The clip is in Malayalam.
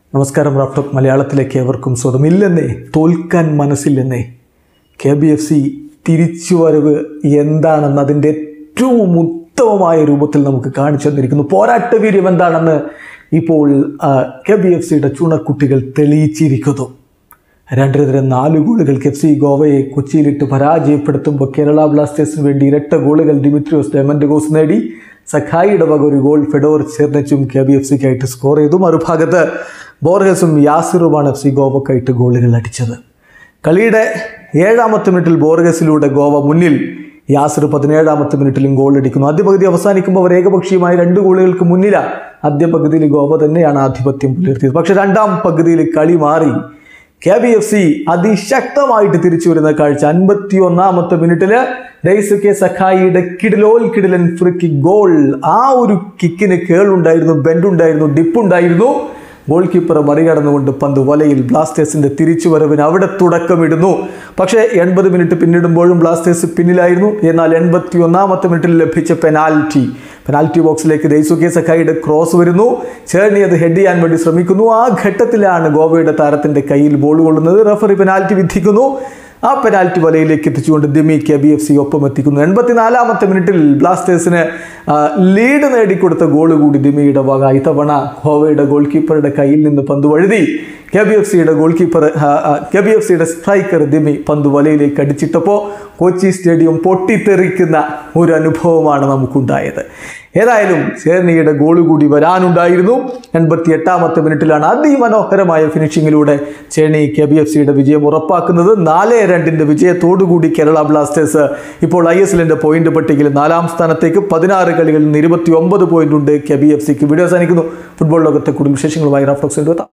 നമസ്കാരം. റാഫ്റ്റോക്ക് മലയാളത്തിലേക്ക് ഏവർക്കും സ്വാഗതം. ഇല്ലെന്നേ, തോൽക്കാൻ മനസ്സില്ലെന്നേ. KBFC തിരിച്ചുവരവ് എന്താണെന്ന് അതിൻ്റെ ഏറ്റവും ഉത്തമമായ രൂപത്തിൽ നമുക്ക് കാണിച്ചു തന്നിരിക്കുന്നു. പോരാട്ടവീര്യം എന്താണെന്ന് ഇപ്പോൾ KBFCയുടെ ചുണക്കുട്ടികൾ തെളിയിച്ചിരിക്കുന്നു. 2-4 ഗോളുകൾക്ക് FC ഗോവയെ കൊച്ചിയിലിട്ട് പരാജയപ്പെടുത്തുമ്പോൾ കേരള ബ്ലാസ്റ്റേഴ്സിന് വേണ്ടി ഇരട്ട ഗോളുകൾ ഡിമിത്രിയോസ് ഡയമൻഡഗോസ് നേടി. സഖായിയുടെ വക ഒരു ഗോൾ ഫെഡോർ ചെർനെച്ചും KBFCക്കായിട്ട് സ്കോർ ചെയ്തു. മറുഭാഗത്ത് ബോർഗസും യാസിറുമാണ് FC ഗോവക്കായിട്ട് ഗോളുകൾ അടിച്ചത്. കളിയുടെ 7ാമത്തെ മിനിറ്റിൽ ബോർഗസിലൂടെ ഗോവ മുന്നിൽ. യാസിർ 17ാമത്തെ മിനിറ്റിലും ഗോൾ അടിക്കുന്നു. ആദ്യ പകുതി അവസാനിക്കുമ്പോൾ അവർ ഏകപക്ഷീയമായി 2 ഗോളുകൾക്ക് മുന്നിലാണ്. ആദ്യ പകുതിയിൽ ഗോവ തന്നെയാണ് ആധിപത്യം പുലർത്തിയത്. പക്ഷേ 2ാം പകുതിയിൽ കളി മാറി. KBFC അതിശക്തമായിട്ട് തിരിച്ചു വരുന്ന കാഴ്ച. 51ാമത്തെ മിനിറ്റിൽ ഡെയ്സുകെ സഖായിയുടെ കിടിലൻ ഫ്രീ കിക്ക് ഗോൾ. ആ ഒരു കിക്കിന് കേളുണ്ടായിരുന്നു, ബെൻഡുണ്ടായിരുന്നു, ഡിപ്പുണ്ടായിരുന്നു. ഗോൾ കീപ്പറെ മറികടന്നുകൊണ്ട് പന്ത് വലയിൽ. ബ്ലാസ്റ്റേഴ്സിൻ്റെ തിരിച്ചുവരവിന് അവിടെ തുടക്കമിടുന്നു. പക്ഷേ 80 മിനിറ്റ് പിന്നിടുമ്പോഴും ബ്ലാസ്റ്റേഴ്സ് പിന്നിലായിരുന്നു. എന്നാൽ 81ാമത്തെ മിനിറ്റിൽ ലഭിച്ച പെനാൽറ്റി ബോക്സിലേക്ക് ഡെയ്സുകെ സഖായിയുടെ ക്രോസ് വരുന്നു. ചേർണി അത് ഹെഡ് ചെയ്യാൻ വേണ്ടി ശ്രമിക്കുന്നു. ആ ഘട്ടത്തിലാണ് ഗോവയുടെ താരത്തിൻ്റെ കയ്യിൽ ബോൾ കൊള്ളുന്നത്. റഫറി പെനാൽറ്റി വിധിക്കുന്നു. ആ പെനാൽറ്റി വലയിലേക്ക് എത്തിച്ചുകൊണ്ട് ദിമി KBFC ഒപ്പം എത്തിക്കുന്നു. 84ാമത്തെ മിനിറ്റിൽ ബ്ലാസ്റ്റേഴ്സിന് ലീഡ് നേടിക്കൊടുത്ത ഗോൾ കൂടി ദിമിയുടെ വക. ഇത്തവണ ഗോവയുടെ ഗോൾ കീപ്പറുടെ കയ്യിൽ നിന്ന് പന്ത് വഴുതി. KBFCയുടെ സ്ട്രൈക്കർ ദിമി പന്ത് വലയിലേക്ക് അടിച്ചിട്ടപ്പോൾ കൊച്ചി സ്റ്റേഡിയം പൊട്ടിത്തെറിക്കുന്ന ഒരു അനുഭവമാണ് നമുക്കുണ്ടായത്. ഏതായാലും ചേർണിയുടെ ഗോൾ കൂടി വരാനുണ്ടായിരുന്നു. 88ാമത്തെ മിനിറ്റിലാണ് അതിമനോഹരമായ ഫിനിഷിങ്ങിലൂടെ ചേർണി KBFCയുടെ വിജയം ഉറപ്പാക്കുന്നത്. 4-2 വിജയത്തോടുകൂടി കേരള ബ്ലാസ്റ്റേഴ്സ് ഇപ്പോൾ ISLന്റെ പോയിന്റ് പട്ടികയിൽ 4ാം സ്ഥാനത്തേക്ക്. 16 കളികളിൽ നിന്ന് 29 പോയിന്റ് ഉണ്ട് KBFCക്ക്. വീഡിയോ അവസാനിക്കുന്നു. ഫുട്ബോൾ ലോകത്തെ കൂടുതൽ വിശേഷങ്ങളുമായി റാഫ്റ്റോക്സ് എത്താം.